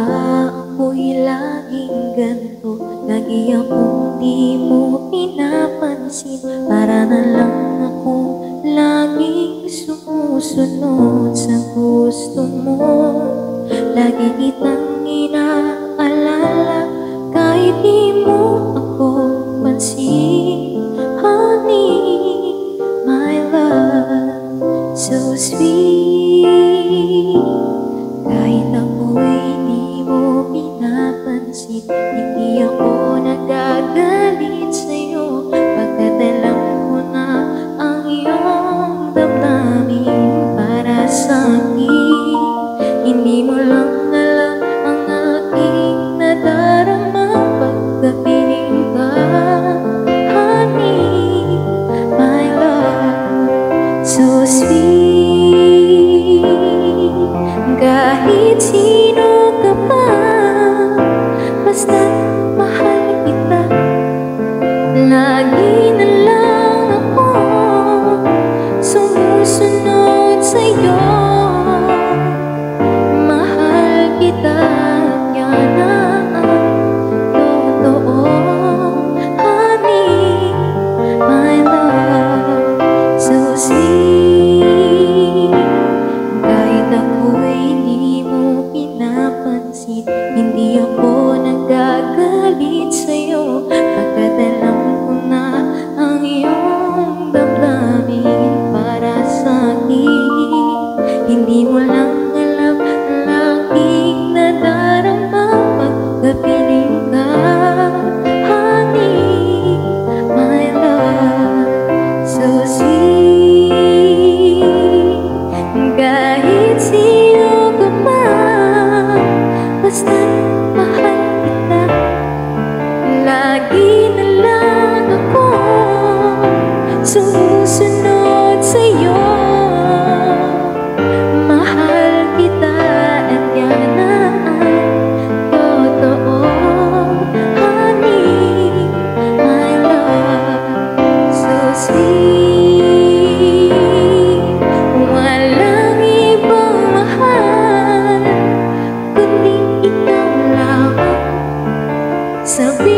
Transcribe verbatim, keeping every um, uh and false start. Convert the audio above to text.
ba ako'y laging ganito? Lagi akong di mo pinapansin. Para na lang akong laging sumusunod sa gusto mo. Lagi kitang inaalala kahit di mo ako pansin. Honey, my love, so sweet. Kahit ako'y di mo pinapansin, hindi ako nagagalit sa'yo, pagkat alam ko na ang iyong damdamin para sa'kin. Hindi mo lang alam ang aking nadarama pagkapiling ka. Honey, my love, so sweet. Kahit sino ka pa, basta't mahal kita. Lagi na lang ako sumusunod sa'yo. Mahal kita at yan ang totoo. Honey, my love, so sweet. Kahit ako'y di mo pinapansin, hindi ako nagagalit sa'yo, pagkat alam ko na ang iyong damdamin para sa'kin. Hindi mo lang alam ang aking nadarama pagkapiling ka. Honey, my love, so sweet. Kahit sino ka pa, basta't mahal kita. Lagi na lang ako sumusunod sa'yo. Mahal kita at yan ang totoo. Honey, my love, so sweet. Walang ibang mahal kundi ikaw lamang. Sabi